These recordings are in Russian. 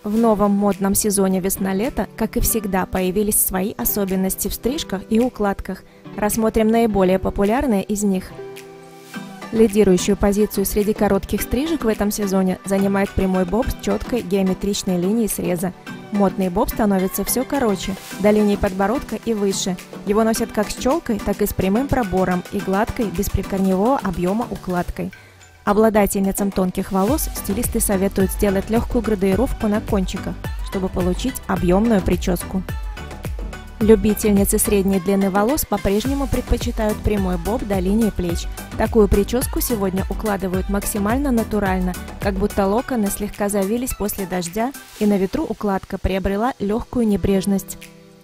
В новом модном сезоне весна-лето, как и всегда, появились свои особенности в стрижках и укладках. Рассмотрим наиболее популярные из них. Лидирующую позицию среди коротких стрижек в этом сезоне занимает прямой боб с четкой геометричной линией среза. Модный боб становится все короче, до линии подбородка и выше. Его носят как с челкой, так и с прямым пробором и гладкой, без прикорневого объема укладкой. Обладательницам тонких волос стилисты советуют сделать легкую градуировку на кончиках, чтобы получить объемную прическу. Любительницы средней длины волос по-прежнему предпочитают прямой боб до линии плеч. Такую прическу сегодня укладывают максимально натурально, как будто локоны слегка завились после дождя, и на ветру укладка приобрела легкую небрежность.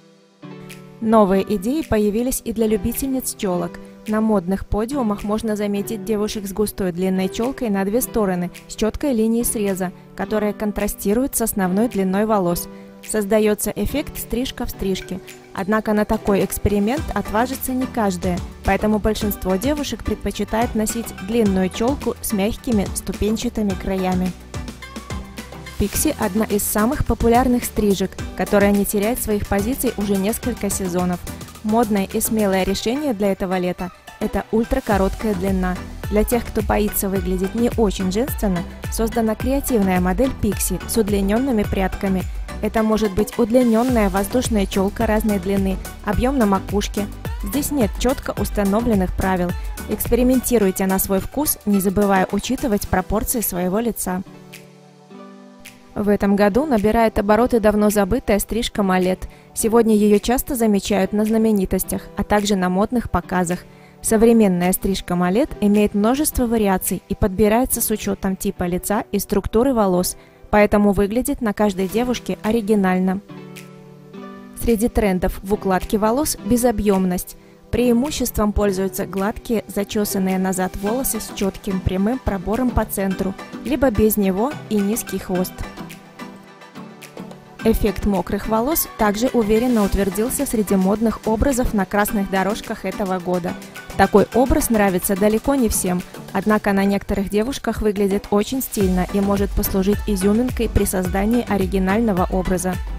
Новые идеи появились и для любительниц челок. На модных подиумах можно заметить девушек с густой длинной челкой на две стороны, с четкой линией среза, которая контрастирует с основной длиной волос. Создается эффект стрижка в стрижке. Однако на такой эксперимент отважится не каждая, поэтому большинство девушек предпочитает носить длинную челку с мягкими ступенчатыми краями. Пикси – одна из самых популярных стрижек, которая не теряет своих позиций уже несколько сезонов. Модное и смелое решение для этого лета – это ультракороткая длина. Для тех, кто боится выглядеть не очень женственно, создана креативная модель пикси с удлиненными прядками. Это может быть удлиненная воздушная челка разной длины, объем на макушке. Здесь нет четко установленных правил. Экспериментируйте на свой вкус, не забывая учитывать пропорции своего лица. В этом году набирает обороты давно забытая стрижка малет. Сегодня ее часто замечают на знаменитостях, а также на модных показах. Современная стрижка малет имеет множество вариаций и подбирается с учетом типа лица и структуры волос, поэтому выглядит на каждой девушке оригинально. Среди трендов в укладке волос – безобъемность. Преимуществом пользуются гладкие, зачесанные назад волосы с четким прямым пробором по центру, либо без него и низкий хвост. Эффект мокрых волос также уверенно утвердился среди модных образов на красных дорожках этого года. Такой образ нравится далеко не всем, однако на некоторых девушках выглядит очень стильно и может послужить изюминкой при создании оригинального образа.